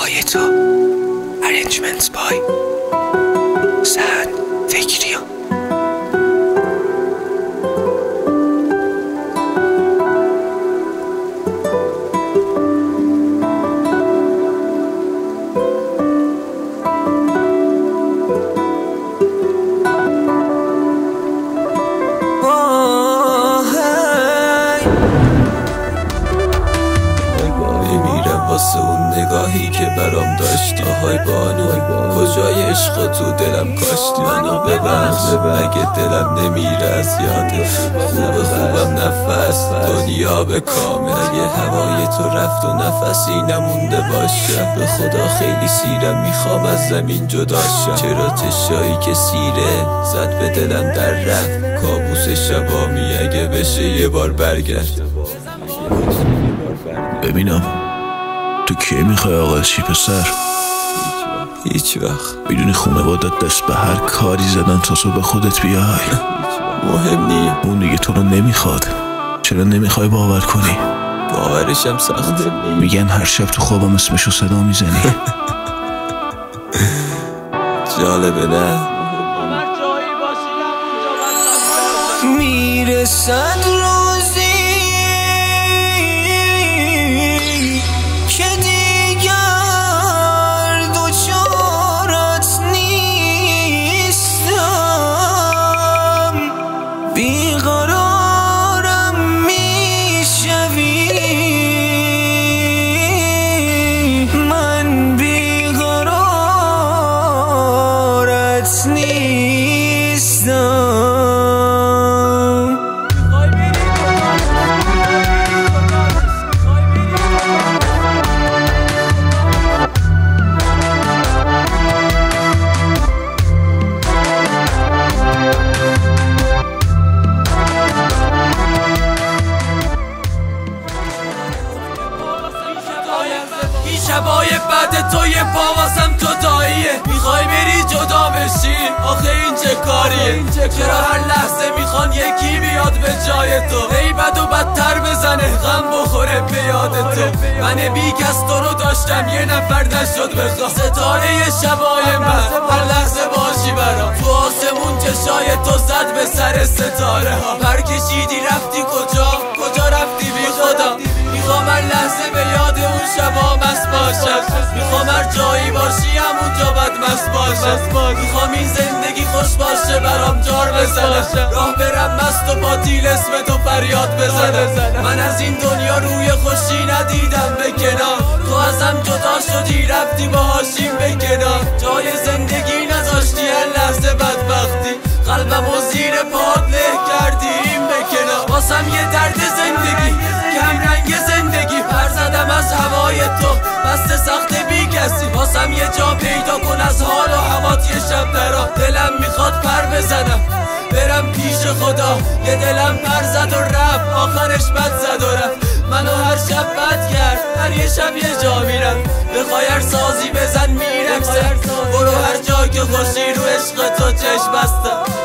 هوای تو ارنجمنت بای سهند فکریان. واسه اون نگاهی که برام داشتی، های بانو کجای عشق تو دلم کاشتی. منو ببخش اگه دلم نمیره از یادت، خوبم نفس دنیا به کامل. اگه هوای تو رفت و نفسی نمونده باشه، به خدا خیلی سیرم میخوام از زمین جدا شم. چرا تشایی که سیره زد به دلم در رفت، کابوس شبامی اگه بشه یه بار برگرد. ببینم تو کی میخوای آغاز چی پسر؟ هیچ وقت. میدونی خونوادت دست به هر کاری زدن تا تو به خودت بیای. مهم نیه، اون دیگه تو رو نمیخواد. چرا نمیخوای باور کنی؟ باورشم سخته. میگن هر شب تو خوابم اسمشو صدا میزنی. جالبه نه؟ میرسد روزی که دیگر دوچارت نیستم، بیقرارم میشوی، من بیقرارت نیستم. شبای بعد تو یه پا واسم تو داییه، میخوای بری جدا بشی، آخه این چه کاریه؟ چرا هر لحظه میخوان یکی بیاد به جای تو، ای بد و بدتر بزنه غم بخوره به یاد تو. من بی کس تو رو داشتم یه نفر نشد بخوا، ستاره شبای من هر لحظه باشی برام. تو آسمون چشای تو زد به سر ستاره ها، پر کشیدی رفتی کجا رفتی بی خودم. میخوام هر لحظه به یاد اون شبا مست باشم، میخوام هر جایی باشی همونجا بد مست باشم. میخوام این زندگی خوش باشه برام جار بزنم، راه برم مست و با تیل اسم تو فریاد بزنم. من از این دنیا روی خوشی ندیدم به کنار، تو ازم جدا شدی رفتی باهاشیم به کنار. جای زندگی نذاشتی هر لحظه بدبختی، قلبم و زیر پات له کردیم به کنار. واسم یه درد زندگی کم رنگ زندگی، پر زدم از هوای تو بسته سخت بی کسی. واسم یه جا پیدا کن از حال و هوات یه شب درا، دلم میخواد پر بزنم برم پیش خدا. یه دلم پر زد و رفت آخرش بد زد و رفت، منو هر شب بد کرد هر یه شب یه جا میرم. بخوای هر سازی بزن میرقصه، برو هر جا که خوشی رو عشق تو چشم بستم.